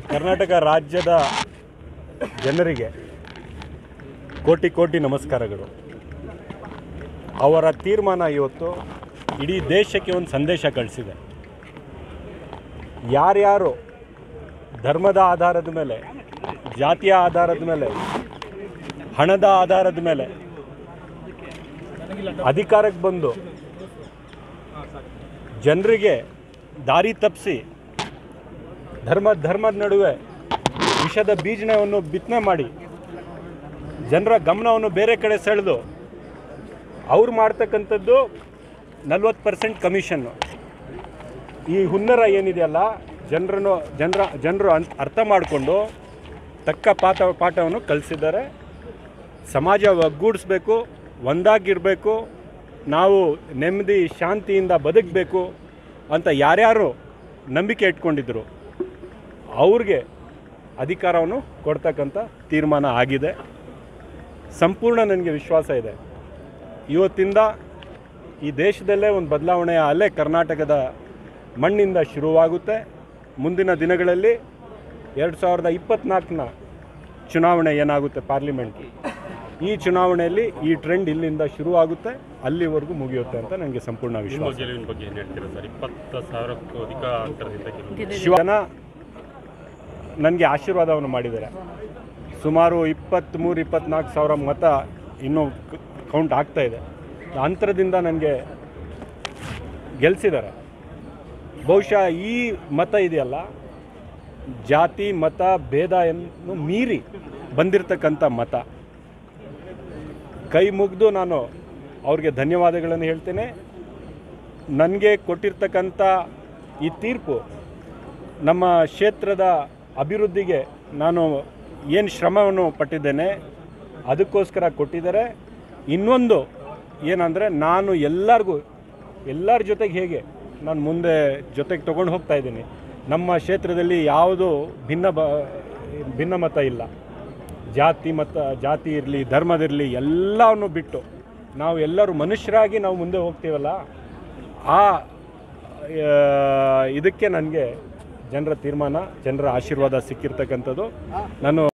ಕರ್ನಾಟಕ ರಾಜ್ಯದ ಜನರಿಗೆ ಕೋಟಿ ಕೋಟಿ ನಮಸ್ಕಾರಗಳು. ಅವರ ತೀರ್ಮಾನ ಇವತ್ತು ಇಡೀ ದೇಶಕ್ಕೆ ಒಂದು ಸಂದೇಶ ಕಳಿಸಿದೆ. ಯಾರ್ಯಾರು ಧರ್ಮದ ಆಧಾರದ ಮೇಲೆ, ಜಾತಿಯ ಆಧಾರದ ಮೇಲೆ, ಹಣದ ಆಧಾರದ ಮೇಲೆ ಅಧಿಕಾರಕ್ಕೆ ಬಂದು ಜನರಿಗೆ ದಾರಿ ತಪ್ಪಿಸಿ ಧರ್ಮದ ನಡುವೆ ವಿಷದ ಬೀಜವನ್ನು ಬಿತ್ತನೆ ಮಾಡಿ ಜನರ ಗಮನವನ್ನು ಬೇರೆ ಕಡೆ ಸೆಳೆದು ಅವ್ರು ಮಾಡ್ತಕ್ಕಂಥದ್ದು 40% ಕಮಿಷನ್ನು. ಈ ಹುನ್ನರ ಏನಿದೆಯಲ್ಲ ಜನರು ಅರ್ಥ ಮಾಡಿಕೊಂಡು ತಕ್ಕ ಪಾಠವನ್ನು ಕಲಿಸಿದ್ದಾರೆ. ಸಮಾಜ ಒಗ್ಗೂಡಿಸ್ಬೇಕು, ಒಂದಾಗಿರಬೇಕು, ನಾವು ನೆಮ್ಮದಿ ಶಾಂತಿಯಿಂದ ಬದುಕಬೇಕು ಅಂತ ಯಾರ್ಯಾರು ನಂಬಿಕೆ ಇಟ್ಕೊಂಡಿದ್ರು ಅವ್ರಿಗೆ ಅಧಿಕಾರವನ್ನು ಕೊಡ್ತಕ್ಕಂಥ ತೀರ್ಮಾನ ಆಗಿದೆ. ಸಂಪೂರ್ಣ ನನಗೆ ವಿಶ್ವಾಸ ಇದೆ, ಇವತ್ತಿಂದ ಈ ದೇಶದಲ್ಲೇ ಒಂದು ಬದಲಾವಣೆಯ ಅಲೆ ಕರ್ನಾಟಕದ ಮಣ್ಣಿಂದ ಶುರುವಾಗುತ್ತೆ. ಮುಂದಿನ ದಿನಗಳಲ್ಲಿ 2024ನ ಚುನಾವಣೆ ಏನಾಗುತ್ತೆ ಪಾರ್ಲಿಮೆಂಟ್, ಈ ಚುನಾವಣೆಯಲ್ಲಿ ಈ ಟ್ರೆಂಡ್ ಇಲ್ಲಿಂದ ಶುರುವಾಗುತ್ತೆ, ಅಲ್ಲಿವರೆಗೂ ಮುಗಿಯುತ್ತೆ ಅಂತ ನನಗೆ ಸಂಪೂರ್ಣ ವಿಶ್ವಾಸ. ಶಿವನ ನನಗೆ ಆಶೀರ್ವಾದವನ್ನು ಮಾಡಿದ್ದಾರೆ. ಸುಮಾರು 23-24 ಸಾವಿರ ಮತ ಇನ್ನೂ ಕೌಂಟ್ ಆಗ್ತಾ ಇದೆ. ಅಂತರದಿಂದ ನನಗೆ ಗೆಲ್ಲಿಸಿದ್ದಾರೆ. ಬಹುಶಃ ಈ ಮತ ಇದೆಯಲ್ಲ, ಜಾತಿ ಮತ ಭೇದವನ್ನು ಮೀರಿ ಬಂದಿರತಕ್ಕಂಥ ಮತ. ಕೈ ಮುಗಿದು ನಾನು ಅವ್ರಿಗೆ ಧನ್ಯವಾದಗಳನ್ನು ಹೇಳ್ತೇನೆ. ನನಗೆ ಕೊಟ್ಟಿರ್ತಕ್ಕಂಥ ಈ ತೀರ್ಪು ನಮ್ಮ ಕ್ಷೇತ್ರದ ಅಭಿವೃದ್ಧಿಗೆ ನಾನು ಏನು ಶ್ರಮವನ್ನು ಪಟ್ಟಿದ್ದೇನೆ ಅದಕ್ಕೋಸ್ಕರ ಕೊಟ್ಟಿದ್ದಾರೆ. ಇನ್ನೊಂದು ಏನಂದರೆ, ನಾನು ಎಲ್ಲರ ಜೊತೆಗೆ ಹೇಗೆ ನಾನು ಮುಂದೆ ಜೊತೆಗೆ ತೊಗೊಂಡು ಹೋಗ್ತಾ ಇದ್ದೀನಿ. ನಮ್ಮ ಕ್ಷೇತ್ರದಲ್ಲಿ ಯಾವುದೂ ಭಿನ್ನಮತ ಇಲ್ಲ. ಜಾತಿ ಇರಲಿ, ಧರ್ಮದಿರಲಿ, ಎಲ್ಲವನ್ನು ಬಿಟ್ಟು ನಾವು ಎಲ್ಲರೂ ಮನುಷ್ಯರಾಗಿ ನಾವು ಮುಂದೆ ಹೋಗ್ತೀವಲ್ಲ, ಆ ಇದಕ್ಕೆ ನನಗೆ ಜನರ ತೀರ್ಮಾನ, ಜನರ ಆಶೀರ್ವಾದ ಸಿಕ್ಕಿರ್ತಕ್ಕಂಥದ್ದು. ನಾನು